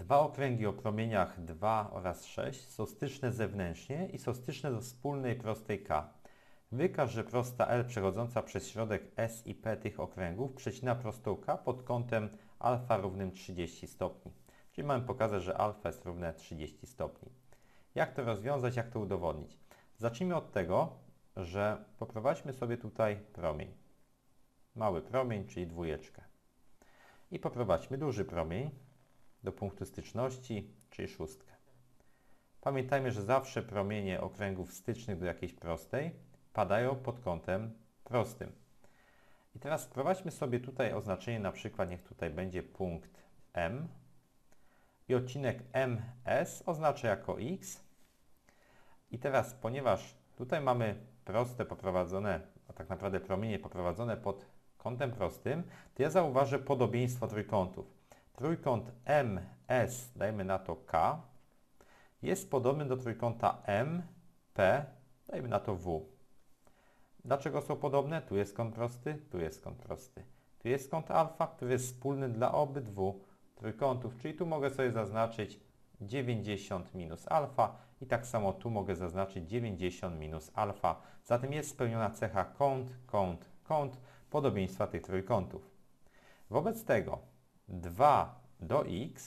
Dwa okręgi o promieniach 2 oraz 6 są styczne zewnętrznie i są styczne do wspólnej prostej K. Wykaż, że prosta L przechodząca przez środek S i P tych okręgów przecina prostą K pod kątem alfa równym 30 stopni. Czyli mamy pokazać, że alfa jest równe 30 stopni. Jak to rozwiązać, jak to udowodnić? Zacznijmy od tego, że poprowadźmy sobie tutaj promień. Mały promień, czyli dwójeczkę. I poprowadźmy duży promień do punktu styczności, czyli szóstkę. Pamiętajmy, że zawsze promienie okręgów stycznych do jakiejś prostej padają pod kątem prostym. I teraz wprowadźmy sobie tutaj oznaczenie, na przykład niech tutaj będzie punkt M i odcinek MS oznaczę jako X. I teraz, ponieważ tutaj mamy proste poprowadzone, a tak naprawdę promienie poprowadzone pod kątem prostym, to ja zauważę podobieństwo trójkątów. Trójkąt MS, dajmy na to K, jest podobny do trójkąta MP, dajmy na to W. Dlaczego są podobne? Tu jest kąt prosty, tu jest kąt prosty. Tu jest kąt alfa, który jest wspólny dla obydwu trójkątów, czyli tu mogę sobie zaznaczyć 90 minus alfa i tak samo tu mogę zaznaczyć 90 minus alfa. Zatem jest spełniona cecha kąt, kąt, kąt podobieństwa tych trójkątów. Wobec tego 2 do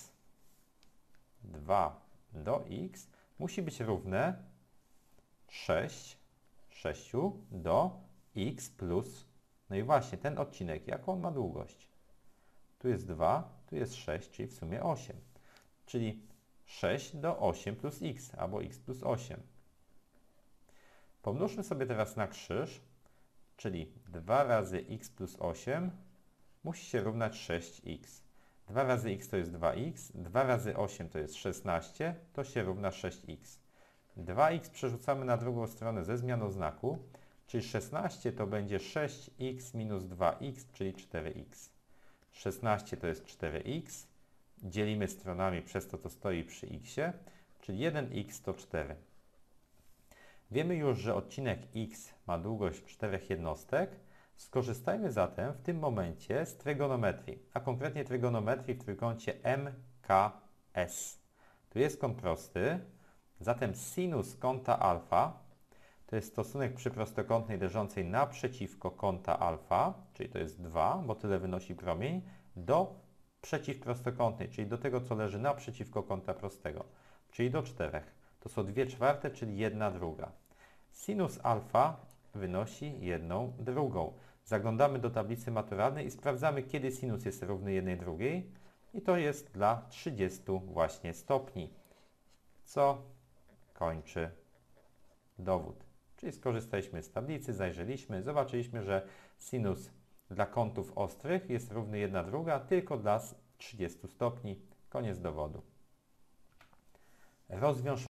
x musi być równe 6 do x plus, no i właśnie ten odcinek, jaką on ma długość? Tu jest 2, tu jest 6, czyli w sumie 8. Czyli 6 do 8 plus x, albo x plus 8. Pomnóżmy sobie teraz na krzyż, czyli 2 razy x plus 8 musi się równać 6x. 2 razy x to jest 2x, 2 razy 8 to jest 16, to się równa 6x. 2x przerzucamy na drugą stronę ze zmianą znaku, czyli 16 to będzie 6x minus 2x, czyli 4x. 16 to jest 4x, dzielimy stronami przez to, co stoi przy x, czyli 1x to 4. Wiemy już, że odcinek x ma długość 4 jednostek. Skorzystajmy zatem w tym momencie z trygonometrii, a konkretnie trygonometrii w trójkącie MKS. Tu jest kąt prosty, zatem sinus kąta alfa to jest stosunek przy prostokątnej leżącej naprzeciwko kąta alfa, czyli to jest 2, bo tyle wynosi promień, do przeciwprostokątnej, czyli do tego, co leży naprzeciwko kąta prostego, czyli do 4. To są 2/4, czyli 1/2. Sinus alfa wynosi 1/2. Zaglądamy do tablicy maturalnej i sprawdzamy, kiedy sinus jest równy 1/2 i to jest dla 30 właśnie stopni, co kończy dowód. Czyli skorzystaliśmy z tablicy, zajrzeliśmy, zobaczyliśmy, że sinus dla kątów ostrych jest równy 1/2 tylko dla 30 stopni. Koniec dowodu. Rozwiąż